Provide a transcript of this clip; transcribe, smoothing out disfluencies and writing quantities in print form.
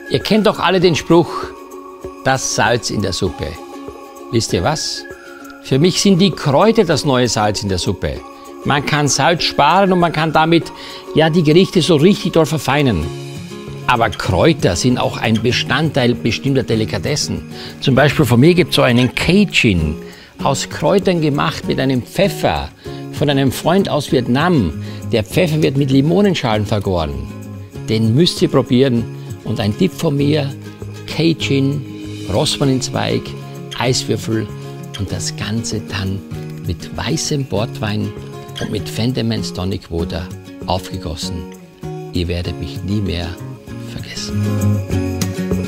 Ihr kennt doch alle den Spruch, das Salz in der Suppe. Wisst ihr was? Für mich sind die Kräuter das neue Salz in der Suppe. Man kann Salz sparen und man kann damit ja die Gerichte so richtig dort verfeinern. Aber Kräuter sind auch ein Bestandteil bestimmter Delikatessen. Zum Beispiel von mir gibt es so einen Cajun, aus Kräutern gemacht mit einem Pfeffer, von einem Freund aus Vietnam. Der Pfeffer wird mit Limonenschalen vergoren. Den müsst ihr probieren. Und ein Tipp von mir, Cajun, Rosmarienzweig, Eiswürfel und das Ganze dann mit weißem Portwein und mit Fendemans Tonic Water aufgegossen. Ihr werdet mich nie mehr vergessen.